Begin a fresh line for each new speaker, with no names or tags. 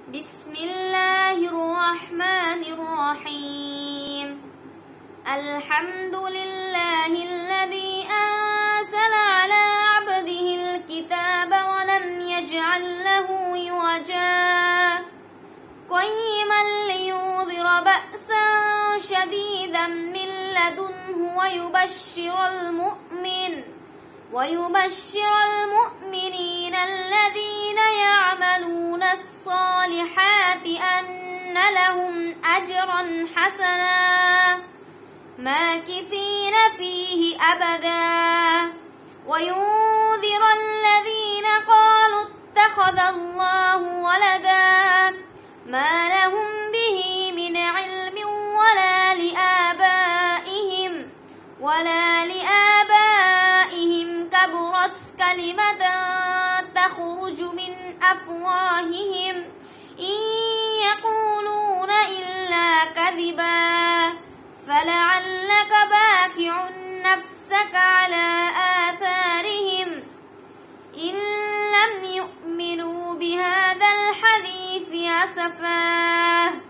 بسم الله الرحمن الرحيم. الحمد لله الذي أنزل على عبده الكتاب ولم يجعل له عوجا قيما لينذر بأسا شديدا من لدنه ويبشر المؤمنين الذين يعملون الصالحات أن لهم أجرا حسنا ماكثين فيه أبدا وينذر الذين قالوا اتخذ الله ولدا ما لهم به من علم ولا لآبائهم كبرت كلمة تخرج من أفواههم إن يقولون إلا كذبا فلعلك باخع نفسك على آثارهم إن لم يؤمنوا بهذا الحديث أسفا.